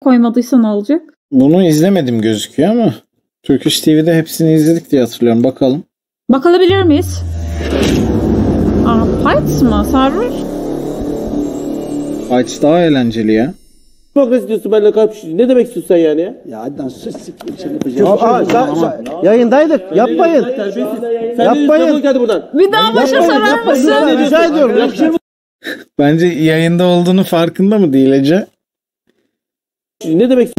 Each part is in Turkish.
koymadıysa ne olacak? Bunu izlemedim gözüküyor ama Turkish TV'de hepsini izledik diye hatırlıyorum. Bakalım. Bakabilir miyiz? Fights mı? Sarır? Fights daha eğlenceli ya. Progres diyorsun benimle kardeşim. Ne demek istiyorsun sen yani ya? Ya hadi sus siktir seni. Yayındaydık. Yapmayın. Yapmayın. Bir daha başa sorar mısın? Rica ediyorum. Bence yayında olduğunu farkında mı değil Ece? Ne demek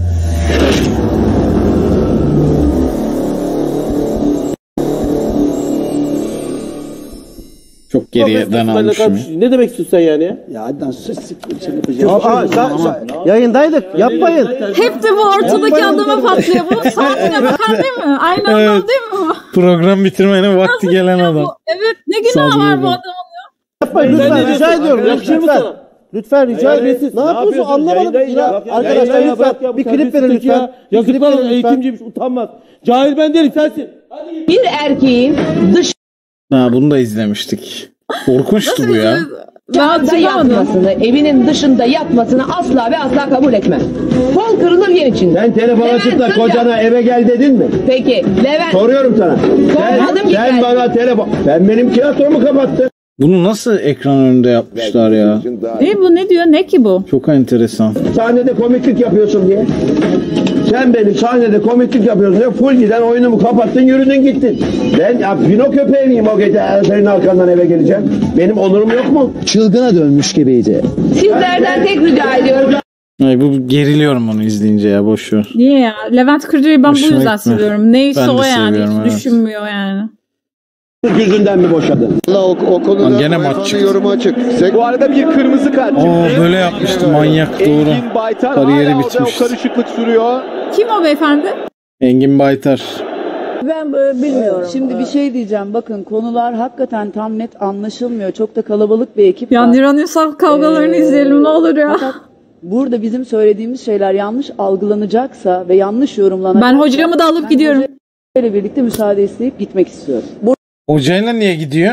Çok geriden almışım. Ne demek istiyorsun sen yani ya? Ya hadi sus siktir seni. Yayındaydık. Yapmayın. Hep de bu ortadaki adama patlıyor. Bu saatine bakar değil mi? Aynı adam Evet. değil mi? Program bitirmenin vakti gelen adam. Evet. Ne günah var bu adamın? Yapmayın lütfen. Rica ediyorum. Yakışır mı sana? Lütfen rica ediyorum. Ne yapıyorsun anlamadım. Arkadaşlar lütfen bir klip verin lütfen. Ya klip verin eğitimciymiş utanmaz. Cahil ben değilim sensin. Bir erkeğin Bunu da izlemiştik. Korkunçtu bu ya. dışarıda yatmasını, evinin dışında yatmasını asla ve asla kabul etmem. Kol kırılır yer içinde. Sen telefon Levent, açıp da sus kocana eve gel dedin mi? Peki Levent. Soruyorum sana. Sormadım ki Sen ben. bana telefon... Sen benim tiyatromu kapattın. Bunu nasıl ekran önünde yapmışlar ya? Bu ne diyor? Ne ki bu? Çok enteresan. Sahnede komiklik yapıyorsun diye. Sen benim sahnede komiklik yapıyorsun diye full giden oyunumu kapattın yürüdün gittin. Ben ya Pino köpeği miyim o gece senin arkandan eve geleceğim? Benim onurum yok mu? Çılgına dönmüş gibiydi. Sizlerden tek rica ediyorum. Ay, bu geriliyorum onu izleyince ya, boş ver. Niye ya? Levent Kırca'yı ben bu Hoşuma yüzden gitmiyor. seviyorum. Neyse Ben de o yani. seviyorum, Hiç evet. düşünmüyor yani. Yüzünden mi boşadın? O konuda Gene maç çıktı. yorumu açık. Bu arada bir kırmızı kart çıktı. Böyle yapmıştı manyak, doğru. Engin Baytar Kariyeri hala bitmişti. o karışıklık sürüyor. Kim o beyefendi? Engin Baytar. Ben bilmiyorum. Şimdi bir şey diyeceğim. Bakın konular hakikaten tam net anlaşılmıyor. Çok da kalabalık bir ekip Ya var. Niran Ünsal kavgalarını izleyelim ne olur ya. Fakat burada bizim söylediğimiz şeyler yanlış algılanacaksa ve yanlış yorumlanacaksa... Ben hocamı da alıp gidiyorum. Hocayla birlikte müsaade isteyip gitmek istiyorum. Hocayla niye gidiyor?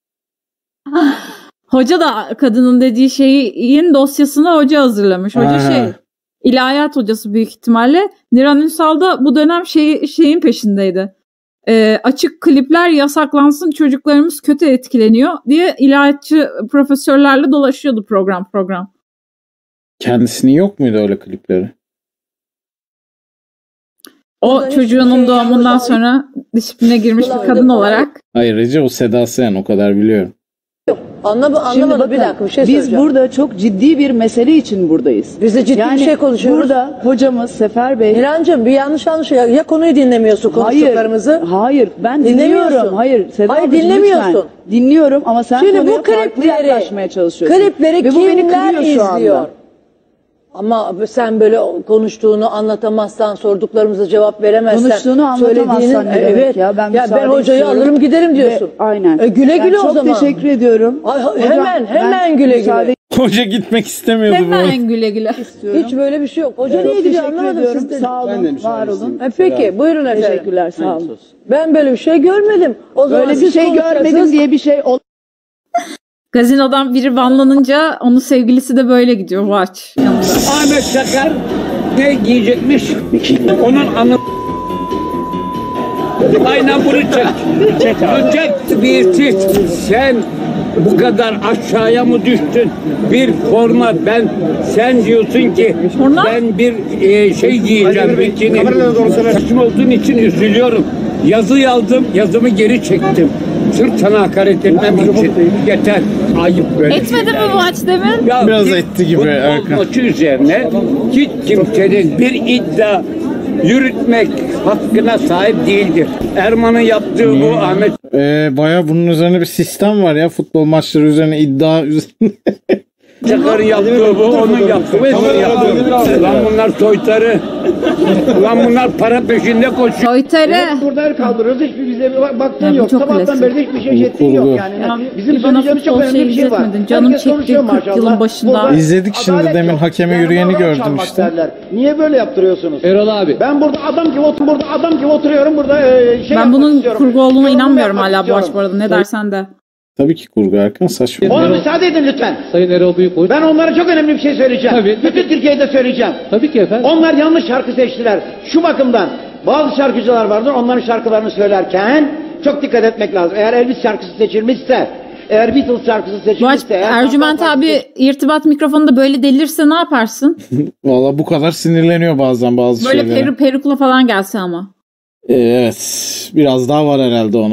Hoca da kadının dediği şeyin dosyasını hoca hazırlamış. Hoca Aha. ilahiyat hocası büyük ihtimalle. Niran Ünsal da bu dönem şeyin peşindeydi. Açık klipler yasaklansın, çocuklarımız kötü etkileniyor diye ilahiyatçı profesörlerle dolaşıyordu program. Kendisinin yok muydu öyle klipleri? O çocuğunun doğumundan sonra disipline girmiş bir kadın olarak. Hayır Ece, o Seda Sayan, o kadar biliyorum. Şimdi Anlamadım bakın, bir dakika bir şey biz söyleyeceğim. burada çok ciddi bir mesele için buradayız. Biz de ciddi bir şey konuşuyoruz. Burada hocamız Sefer Bey... İrancığım bir yanlış anlaşılıyor. Ya konuyu dinlemiyorsun konuştuklarımızı. Hayır ben Dinlemiyorsun. dinliyorum. Hayır Seda Hayır, ablacığım, dinlemiyorsun. lütfen. Dinliyorum ama sen Şimdi konuya bu farklı klipleri- yaklaşmaya çalışıyorsun. Klipleri Ve bu beni kimler kırıyor şu anda. izliyor? Ama sen böyle konuştuğunu anlatamazsan, sorduklarımıza cevap veremezsen, Konuştuğunu anlatamazsan ne demek evet. ya? Ben Ben müsaade hocayı istiyorum. alırım giderim diyorsun. Aynen. Güle güle Ben o zaman. Çok teşekkür ediyorum. Ay, Hocam, hemen ben güle müsaade güle. Hoca gitmek istemiyordu bu. Hemen güle. istiyorum. Hiç böyle bir şey yok. Hoca Çok niye gidiyor teşekkür anlamadım ediyorum. sizden. Sağ olun, var olun. Peki buyurun efendim. Teşekkürler, sağ olun. Ben böyle bir şey görmedim. O zaman Böyle bir siz şey konuşacaksınız. görmedim diye bir şey Gazinodan biri banlanınca onun sevgilisi de böyle gidiyor. Watch. Ahmet Çakar ne giyecekmiş? Onun anı... Aynen bunu çek. Çek bir çift. Sen bu kadar aşağıya mı düştün? Bir forma sen diyorsun ki Forma? ben bir şey giyeceğim. Bikini. Saçım olduğun için üzülüyorum. Yazı yazdım, yazımı geri çektim. Sırf sana hakaret etmem için. Yeter. Ayıp böyle. Etmedi mi bu Watch demin? Ya Biraz bir etti gibi futbol Erkan. maçı üzerine hiç kimsenin bir iddia yürütmek hakkına sahip değildir. Erman'ın yaptığı bu Ahmet Baya bunun üzerine bir sistem var ya, futbol maçları üzerine iddia üzerine. Çakar'ın yaptığı bu, onun yaptığı ve onun yaptığı. Lan bunlar soytarı. Lan bunlar para peşinde koşuyor. Soytarı. Burada el kaldırıyoruz. Hiçbir bize baktığın Ya bu yok. çok Sabahtan klasik. beri de hiçbir şey ettiğin yok yani. Ya, Bizim bir bana söyleyeceğimiz çok futbol önemli şey bir şey var. izletmedin. Canım Herkes çekti konuşuyor 40 maşallah. yılın başında. Burada İzledik şimdi adalet demin yok. hakeme Yani yürüyeni bana gördüm çalmak işte. derler. Niye böyle yaptırıyorsunuz? Erol abi. Ben burada adam gibi oturuyorum burada şey Ben yapmak bunun istiyorum. kurgu olduğuna Yorum inanmıyorum yapmak hala bu istiyorum. Watch bu arada. Ne dersen de. Tabii ki kurgu Erkan, saçma. Ona müsaade edin lütfen. Sayın Erol Büyükbaş. Ben onlara çok önemli bir şey söyleyeceğim. Tabii. Bütün Türkiye'de söyleyeceğim. Tabii ki efendim. Onlar yanlış şarkı seçtiler. Şu bakımdan bazı şarkıcılar vardır, onların şarkılarını söylerken çok dikkat etmek lazım. Eğer Elvis şarkısı seçilmişse, eğer Beatles şarkısı seçilmişse... Ercüment abi irtibat mikrofonunda böyle delirse ne yaparsın? Valla bu kadar sinirleniyor bazen bazı böyle şeylere. Böyle perukla falan gelse ama. Evet. Biraz daha var herhalde ona.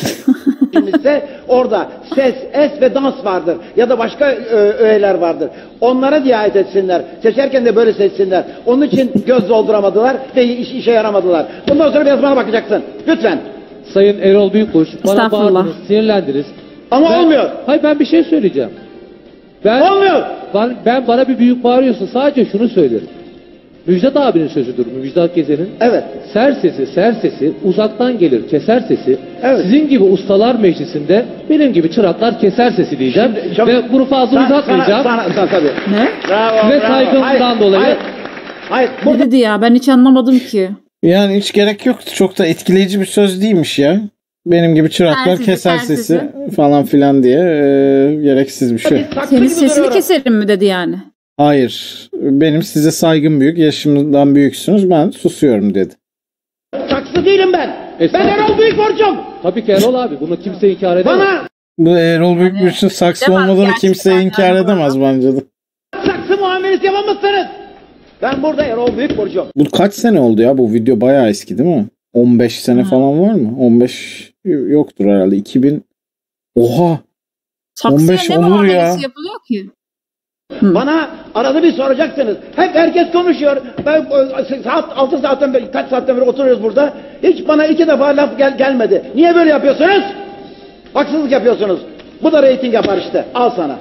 Orada ses, es ve dans vardır. Ya da başka öğeler vardır. Onlara riayet etsinler. Seçerken de böyle seçsinler. Onun için göz dolduramadılar ve işe yaramadılar. Bundan sonra biraz bana bakacaksın. Lütfen. Sayın Erol Büyükbaş. Bana bağırdınız, sinirlendiniz. Ama olmuyor. Hayır, ben bir şey söyleyeceğim. Olmuyor. Ben bana bir büyük bağırıyorsun. Sadece şunu söylerim. Müjdat abinin sözüdür. Müjdat Gezen'in. Evet. Ser sesi uzaktan gelir, keser sesi. Evet. Sizin gibi ustalar meclisinde benim gibi çıraklar keser sesi diyeceğim. Ve bunu fazla uzatmayacağım. Sana tabii. Ne? Bravo, ve saygımdan dolayı. Hayır. Ne dedi ya? Ben hiç anlamadım ki. Yani hiç gerek yoktu. Çok da etkileyici bir söz değilmiş ya. Benim gibi çıraklar keser sesi falan filan diye gereksiz bir şey. Senin sesini keserim mi dedi yani? Hayır. Benim size saygım büyük. Yaşımdan büyüksünüz. Ben susuyorum dedi. Saksı değilim ben. Ben Erol Büyükborç'um. Tabii ki Erol abi. Bunu kimse inkar edemez. Bana Bu Erol Büyükborç'un saksı olmadığını kimse inkar edemez bence de. saksı muamelesi yapamazsınız. Ben burada Erol Büyükborç'um. Bu kaç sene oldu ya? Bu video bayağı eski değil mi? 15 sene falan var mı? 15 yoktur herhalde. 2000. Oha. Saksıya 15 ne olur muamelesi ya. yapılıyor ki? Bana arada bir soracaksınız. Hep herkes konuşuyor. Ben saat 6 saatten beri, kaç saatten beri oturuyoruz burada. Hiç bana 2 defa laf gelmedi. Niye böyle yapıyorsunuz? Haksızlık yapıyorsunuz. Bu da reyting yapar işte. Al sana.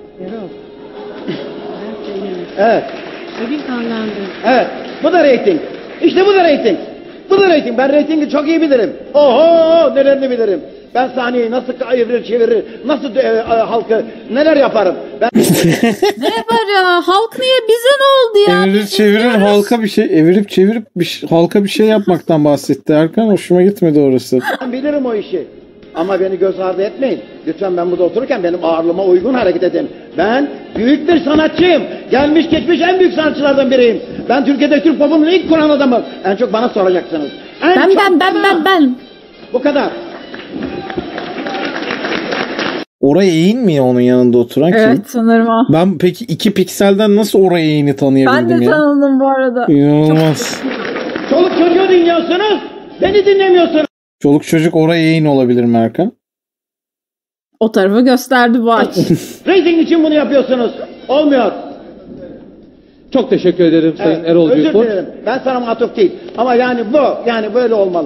Evet. Evet. Bu da reyting. İşte bu da reyting. Bu da reyting. Ben reytingi çok iyi bilirim. Oho, nelerini bilirim. Ben sahneyi nasıl evirir çevirir, nasıl halkı neler yaparım. Ben... Ne yapar ya? Halk niye? Bize ne oldu ya? Evirir çevirir halka bir şey, evirip çevirip halka bir şey yapmaktan bahsetti Erkan. Hoşuma gitmedi orası. Ben bilirim o işi. Ama beni göz ardı etmeyin. Lütfen ben burada otururken benim ağırlığıma uygun hareket edin. Ben büyük bir sanatçıyım. Gelmiş geçmiş en büyük sanatçılardan biriyim. Ben Türkiye'de Türk popunun ilk kuran adamım. En çok bana soracaksınız. Ben. Bu kadar. Oraya eğin mi onun yanında oturan kim? Evet sanırım o. Ben peki 2 pikselden nasıl oraya eğini tanıyabildim ya? Ben de tanıdım bu arada. İnanılmaz. Çoluk çocuğu dinliyorsunuz. Beni dinlemiyorsunuz. Çoluk çocuk oraya eğin olabilir mi Erkan? O tarafı gösterdi bu aç. Rating için bunu yapıyorsunuz. Olmuyor. Çok teşekkür ederim Sayın Erol Büyükborç. Özür dilerim. Ben sana matuf değil. Ama yani bu. Yani böyle olmalı.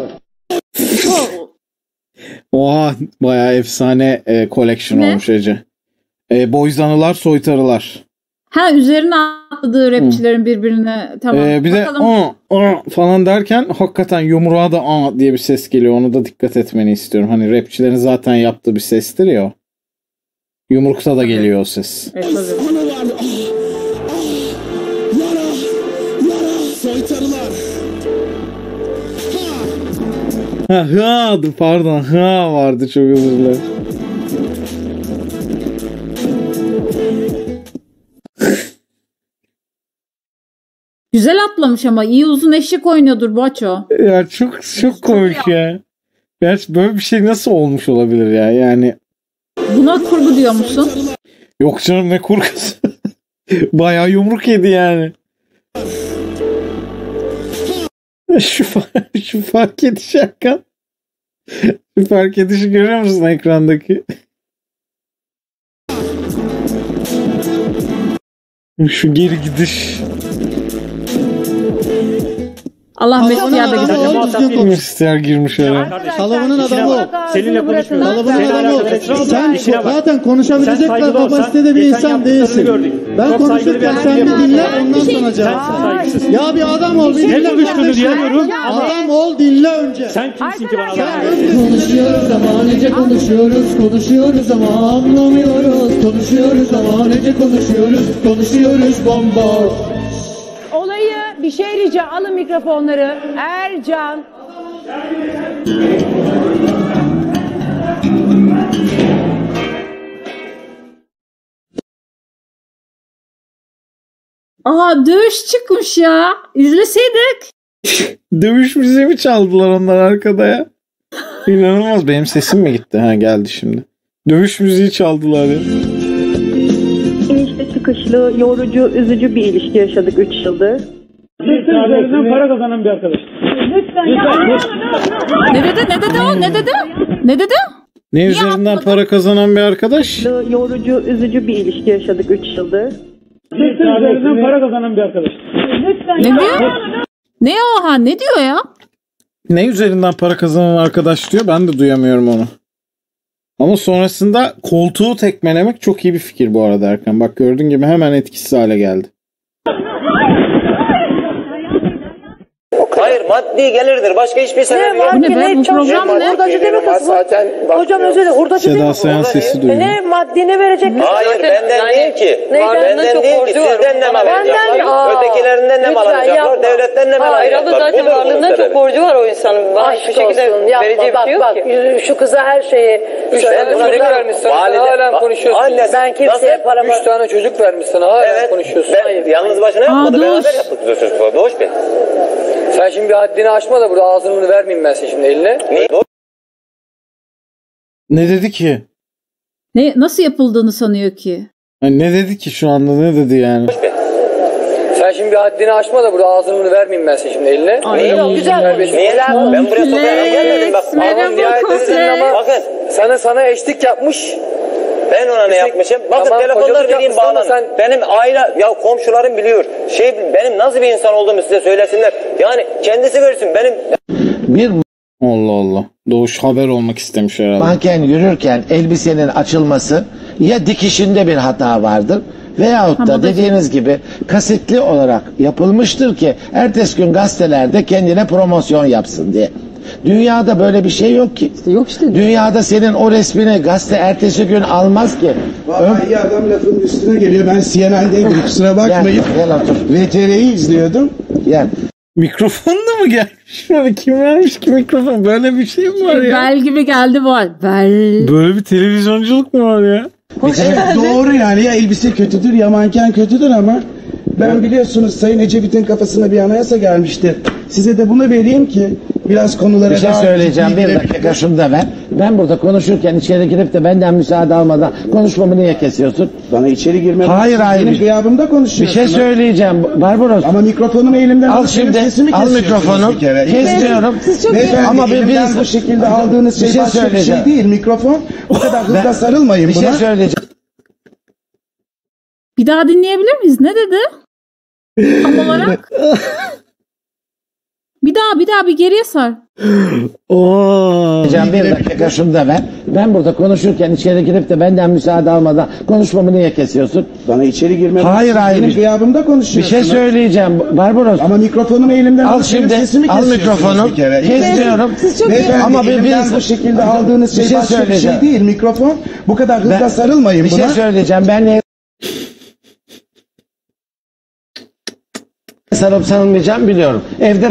Oha, bayağı efsane collection Ne? olmuş Ece. Boyzanılar, soytarılar. Ha, üzerine atladığı rapçilerin birbirine. Tamam. Bir de falan derken hakikaten yumruğa da diye bir ses geliyor. Onu da dikkat etmeni istiyorum. Hani rapçilerin zaten yaptığı bir sestir ya o. Yumrukta da geliyor o ses. Evet, tabii. Pardon. Vardı, çok özür dilerim. Güzel atlamış ama iyi uzun eşek oynuyordur Boço. Ya çok komik ya. Gerçi böyle bir şey nasıl olmuş olabilir ya? Yani buna kurgu diyor musun? yok canım, ne kurgusu. Bayağı yumruk yedi yani. Şu fark edişi Hakan. Şu fark edişi görüyor musun ekrandaki? Şu geri gidiş. Allah Mesut yerde gidiyor. Mister girmiş öyle. Kalıbının adamı o. Seninle konuşmuyorum. Kalıbının adamı o. Sen zaten konuşabilecek kapasitede bir insan değilsin. Ben konuşurken sen bir dinle, ondan sonra cevap. Ya bir adam ol, bir dinle. Adam ol, dinle önce. Sen kimsin ki bana laf Konuşuyoruz ama nece konuşuyoruz ama anlamıyoruz. Konuşuyoruz ama nece konuşuyoruz bomboş. Olayı bir şey rica, alın mikrofonları. Ercan. Aa dövüş çıkmış ya. İzleseydik. Dövüş müziği mi çaldılar onlar arkada ya? İnanılmaz. Benim sesim mi gitti? Ha geldi şimdi. Dövüş müziği çaldılar ya. İnişli çıkışlı, yorucu, üzücü bir ilişki yaşadık 3 yıldır. Üzerinden para kazanan bir arkadaş. Lütfen Ne dedi? Ne üzerinden para kazanan bir arkadaş? Yorucu, üzücü bir ilişki yaşadık 3 yıldır. Üzerinden para kazanan bir arkadaş. Ne diyor? Ne oha? Ne diyor ya? Ne üzerinden para kazanan arkadaş diyor. Ben de duyamıyorum onu. Ama sonrasında koltuğu tekmelemek çok iyi bir fikir bu arada Erkan. Bak gördüğün gibi hemen etkisiz hale geldi. Hayır, maddi gelirdir. Başka hiçbir sebebi yok. Bu ne be? Bu program ne? Hurdacı değil mi kız bu? Hocam özür dilerim. Hurdacı değil mi? Seda Sayan sesi duyuyor. Ne maddi ne verecek? Hayır, benden değil ki. Benden değil ki. Sizden ne mal alacaklar? Ötekilerinden ne mal alacaklar? Devletten ne mal alacaklar? Zaten varlığından çok borcu var o insanın. Bana hiçbir şekilde vereceği bir şey yok ki. Şu kıza her şeyi. 3 tane çocuk vermiş sana. Hala konuşuyorsun. Ben kimseye paramı... 3 tane çocuk vermiş sana. Hala konuşuyorsun. Ben yalnız başına yapmadı. Beraber yaptık biz o çocukla. Doğuş Bey. Sen şimdi bir haddini aşma da burada ağzını bunu vermeyeyim ben senin şimdi eline. Ne dedi ki? Ne nasıl yapıldığını sanıyor ki? Yani ne dedi ki şu anda, ne dedi yani? Sen şimdi bir haddini aşma da burada ağzını bunu vermeyeyim ben senin şimdi eline. Güzel. Niye lan? Ben buraya sokaktan gelmedim bak. Ama nihayetinde ama bakın sana eşlik yapmış. Ben ona ne yapmışım? Bakın tamam, telefonlar vereyim bağlan. sen... Benim aile, ya komşularım biliyor. Benim nasıl bir insan olduğumu size söylesinler. Yani kendisi versin. Benim... Allah Allah. Doğuş haber olmak istemiş herhalde. Manken yürürken elbisenin açılması ya dikişinde bir hata vardır veyahut da dediğiniz gibi kasıtlı olarak yapılmıştır ki ertesi gün gazetelerde kendine promosyon yapsın diye. Dünyada böyle bir şey yok ki. Yok işte. Dünyada senin o resmini gazete ertesi gün almaz ki. Vallahi iyi adam lafın üstüne geliyor. Ben CNN'deydim, kusura bakmayın. VTR'yi izliyordum. Yani. Mikrofonla mı gelmiş? Kim vermiş ki mikrofon? Böyle bir şey mi var ya? Bel gibi geldi bu hal. Böyle bir televizyonculuk mu var ya? Doğru yani, ya elbise kötüdür ya manken kötüdür ama ben biliyorsunuz Sayın Ecevit'in kafasına bir anayasa gelmişti. Size de bunu vereyim ki biraz konulara bir şey söyleyeceğim. Bir dakika şunu da ver. Ben burada konuşurken içeri girip de benden müsaade almadan konuşmamı niye kesiyorsun? Bana içeri girmem. Hayır. Benim gıyabımda konuşuyorsun. Bir şey söyleyeceğim Barbaros. Ama mikrofonumu elimden al şimdi. Al mikrofonu. Kesmiyorum. Ama elimden bu şekilde aldığınız şey başka bir şey değil. Mikrofon. Bu kadar hızla sarılmayın buna. Bir şey söyleyeceğim. Bir daha dinleyebilir miyiz? Ne dedi? Tam olarak. Bir daha bir geriye sar. Bir dakika şunu da ver. Ben burada konuşurken içeri girip de benden müsaade almadan konuşmamı niye kesiyorsun? Bana içeri girmem. Hayır. Benim gıyabımda konuşuyorsun. Bir şey söyleyeceğim Barbaros. Ama mikrofonumu elimden al şimdi. Al mikrofonu. Kesmiyorum. Ama elimden bu şekilde aldığınız şey başka bir şey değil. Mikrofon. Bu kadar hızla sarılmayın buna. Bir şey söyleyeceğim. Ben ne sarılıp sarılmayacağım biliyorum. Evde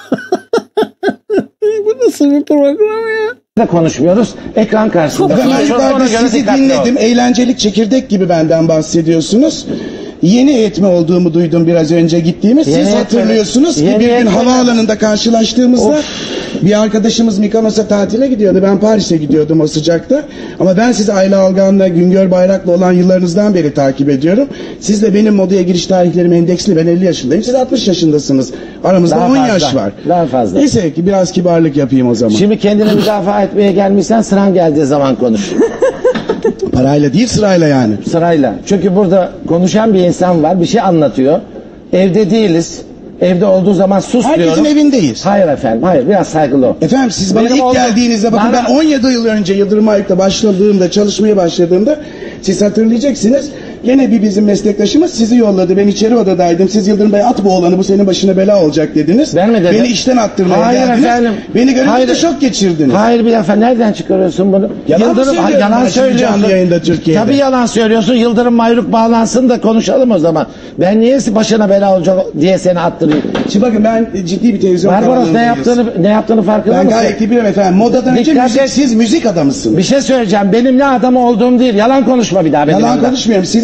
bu nasıl bir program ya? Konuşmuyoruz. Ekran karşısında. Ben sizi dinledim. Eğlencelik çekirdek gibi benden bahsediyorsunuz. Yeni eğitme olduğumu duydum biraz önce gittiğimiz. Siz hatırlıyorsunuz ki bir gün havaalanında karşılaştığımızda bir arkadaşımız Mykonos'a tatile gidiyordu. Ben Paris'e gidiyordum o sıcakta. Ama ben sizi Ayla Algan'la, Güngör Bayrak'la olan yıllarınızdan beri takip ediyorum. Siz de benim modaya giriş tarihlerim endeksli. Ben 50 yaşındayım. Siz 60 yaşındasınız. Aramızda daha 10 yaş var. Daha fazla. Neyse ki biraz kibarlık yapayım o zaman. Şimdi kendini müdafaa etmeye gelmişsen sıran geldiği zaman konuş. Parayla değil, sırayla yani. Sırayla. Çünkü burada konuşan bir insan var. Bir şey anlatıyor. Evde değiliz. Evde olduğu zaman sus diyorum. Herkesin evindeyiz. Hayır efendim. Hayır. Biraz saygılı ol. Efendim siz bana ilk geldiğinizde bakın ben 17 yıl önce Yıldırım Ayık'ta başladığımda, çalışmaya başladığımda siz hatırlayacaksınız. Gene bir bizim meslektaşımız sizi yolladı. Ben içeri odadaydım. Siz Yıldırım Bey at bu oğlanı, bu senin başına bela olacak dediniz. Ben mi dedim? Beni işten attırmaya geldiniz. Efendim. Beni görünce şok geçirdiniz. Hayır bir defa nereden çıkarıyorsun bunu? Yalan söylüyorsun. Yayında Türkiye'de. Tabii yalan söylüyorsun. Yıldırım Mayruk bağlansın da konuşalım o zaman. Ben niye başına bela olacak diye seni attırayım? Şimdi bakın ben ciddi bir televizyon Barbaros ne yaptığını farkında mısın? Ben gayet iyi biliyorum efendim. Modadan önce siz müzik adamısınız. Bir şey söyleyeceğim. Benim ne adam olduğum değil. Yalan konuşma bir daha. Yalan konuşmuyorum. Sizi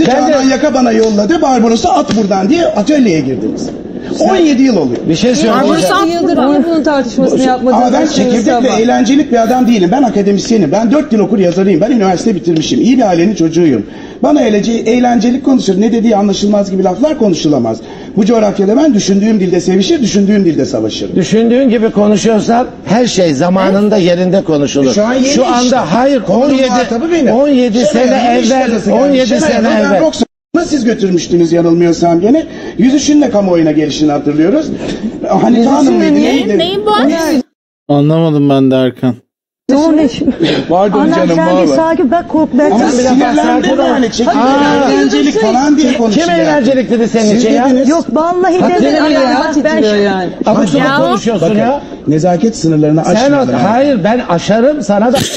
Canan Yaka bana yolladı. Barbaros'u at buradan diye atölyeye girdiniz. 17 yıl oluyor. Bir şey söyleyeceğim. Yıldır bunun tartışmasını yapmadığınız. Ama ben çekirdek ve eğlencelik bir adam değilim. Ben akademisyenim. Ben 4 dil okur yazarıyım. Ben üniversite bitirmişim. İyi bir ailenin çocuğuyum. Bana eğlencelik konuşur. Ne dediği anlaşılmaz gibi laflar konuşulamaz. Bu coğrafyada ben düşündüğüm dilde sevişir, düşündüğüm dilde savaşırım. Düşündüğün gibi konuşuyorsan her şey zamanında yerinde konuşulur. Şu anda işte. Hayır 17 sene evvel siz götürmüştünüz yanılmıyorsam gene. Yüzüşünle kamuoyuna gelişini hatırlıyoruz. Hani tanım mıydı neydi? Neyin bu? Anlamadım ben de Erkan. Pardon canım valla. Sakin bak korkma. Ama sinirlendim yani. Eğlencelik falan diye konuşuyor. Kim eğlencelik dedi senin için ya? Yok vallahi dedim. Yani. Ama sonra konuşuyorsun ya. Nezaket sınırlarını aşmıyorlar. Hayır ben aşarım sana da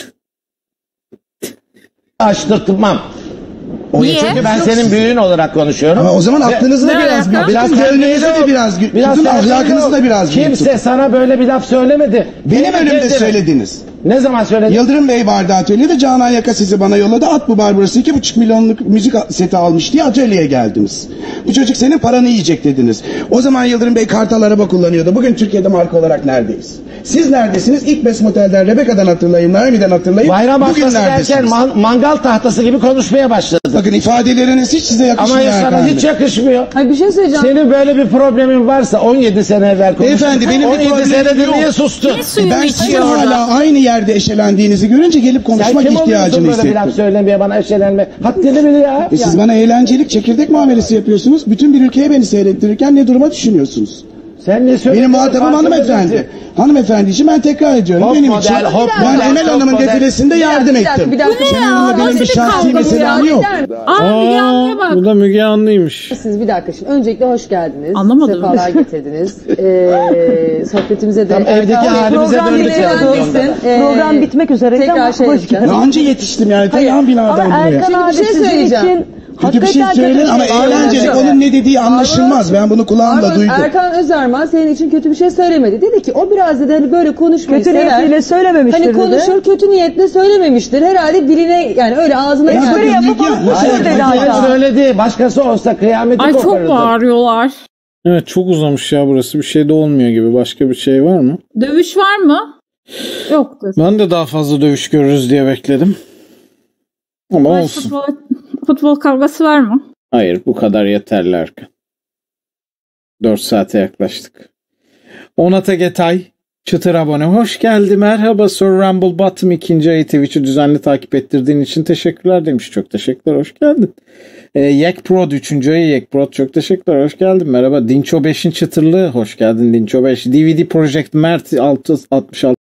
aştırtmam. Niye? Çünkü ben senin büyüğün olarak konuşuyorum. Ama o zaman aklınızı da biraz gönlünüzü de biraz tutun, ahlakınızı da biraz kimse sana böyle bir laf söylemedi. Benim önümde söylediniz. Ne zaman söyledin? Yıldırım Bey vardı atölyede. Canan Yaka sizi bana yolladı. At bu Barbaros'u 2,5 milyonluk müzik seti almış diye atölyeye geldiniz. Bu çocuk senin paranı yiyecek dediniz. O zaman Yıldırım Bey Kartal araba kullanıyordu. Bugün Türkiye'de marka olarak neredeyiz? Siz neredesiniz? İlk Best Motel'den, Rebecca'dan hatırlayın, Naomi'den hatırlayın. Bayram bugün haftası derken mangal tahtası gibi konuşmaya başladı. Bakın ifadeleriniz hiç size yakışmıyor. Ama sana hiç yakışmıyor. Hayır bir şey söyleyeceğim. Senin böyle bir problemin varsa 17 sene evvel konuştun. Beyefendi benim 17 senedir niye sustun? Ben sizin hala aynı yerde eşelendiğinizi görünce gelip konuşmak ihtiyacını hissettim. Sen kim böyle bir laf söylemeye bana eşelenme? Haddini bil ya. Siz bana eğlencelik çekirdek muamelesi yapıyorsunuz. Bütün bir ülkeye beni seyrettirirken ne duruma düşünüyorsunuz? Sen ne söylüyorsun? Benim muhatabım hanımefendi. Hanımefendi için ben tekrar ediyorum. Benim için ben Emel Hanım'ın defilesinde yardım ettim. Benim bir şahsi meselem yok. Bu da Müge Anlı'ymış. Siz bir dakika şimdi. Öncelikle hoş geldiniz. Anlamadım. Sefalar getirdiniz. Sohbetimize de. Evdeki halimize döndük. Program bitmek üzere. Tekrar hoş geldiniz. Anca yetiştim yani. Yan binadan buraya. Erkan abi bir şey söyleyeceğim. Kötü bir şey söyleyin ama eğlencelik onun ne dediği anlaşılmaz. Ben bunu kulağımla duydum. Erkan Özerman senin için kötü bir şey söylemedi. Dedi ki o biraz da hani böyle konuşmayı kötü niyetiyle söylememiştir hani konuşur kötü niyetle söylememiştir. Herhalde diline yani öyle ağzına espri yapıp unutmuştur dedi hatta. Öyle değil. Başkası olsa kıyameti koparırdı. Ay çok bağırıyorlar. Evet çok uzamış ya burası. Bir şey de olmuyor gibi. Başka bir şey var mı? Dövüş var mı? Yoktur. Ben de daha fazla dövüş görürüz diye bekledim. Ama olsun. Futbol kavgası var mı? Hayır bu kadar yeterli Erkan. 4 saate yaklaştık. Onata Getay çıtır abone. Hoş geldi merhaba Sir Rumble Bottom 2. ayı Twitch'i düzenli takip ettirdiğin için teşekkürler demiş. Çok teşekkürler hoş geldin. Yekprod 3. ayı Yekprod çok teşekkürler hoş geldin. Merhaba Dinço 5'in çıtırlığı hoş geldin Dinço 5. DVD Project Mert 66